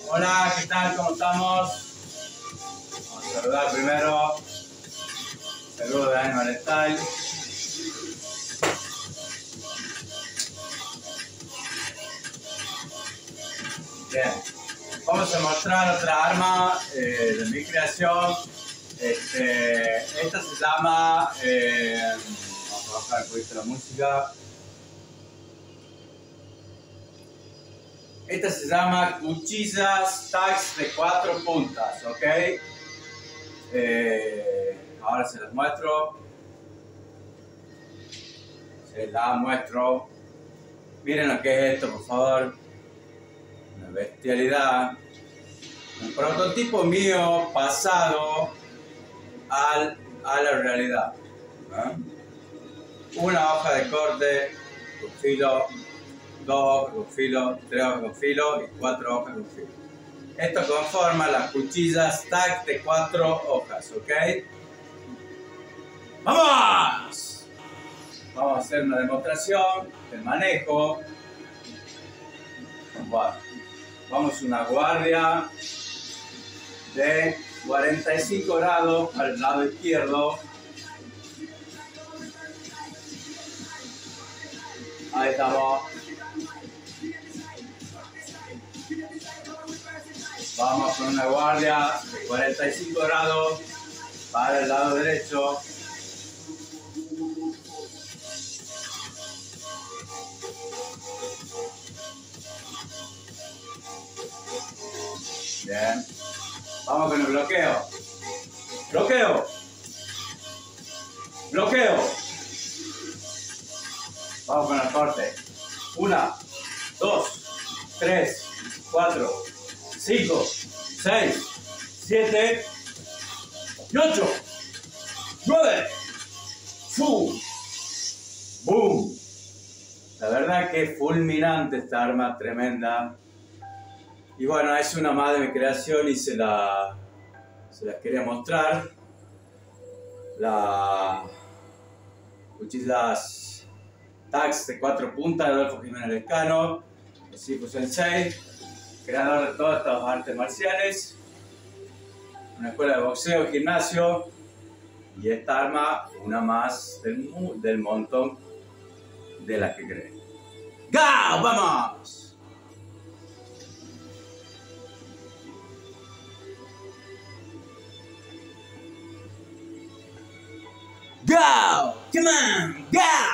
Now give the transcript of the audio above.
Hola, ¿qué tal? ¿Cómo estamos? Vamos a saludar primero. Saludos de Animal Style. Bien, vamos a mostrar otra arma de mi creación. Esta se llama, vamos a bajar un poquito la música. Esta se llama cuchillas tags de 4 puntas, ¿ok? Ahora se las muestro. Se las muestro. Miren lo que es esto, por favor. Una bestialidad. Un prototipo mío pasado a la realidad. Una hoja de corte con filo, 2 hojas con filo, 3 hojas con filo y 4 hojas con filo. Esto conforma las cuchillas tag de 4 hojas, ¿ok? ¡Vamos! Vamos a hacer una demostración del manejo. Bueno, vamos a una guardia de 45 grados al lado izquierdo. Ahí estamos. Vamos con una guardia de 45 grados para el lado derecho. Bien. Vamos con el bloqueo. Bloqueo. Bloqueo. Vamos con el corte. 1, 2, 3, 4, 5, 6, 7 y 8, 9. ¡Fum! ¡Boom! La verdad que es fulminante esta arma, tremenda. Y bueno, es una más de mi creación y se las quería mostrar. La cuchillas tags de 4 puntas de Adolfo Jiménez Lescano, el Sifu Sensei, creador de todas estas artes marciales, una escuela de boxeo y gimnasio, y esta arma, una más del montón de las que creé. ¡Go! ¡Vamos! Go! Come on! Go!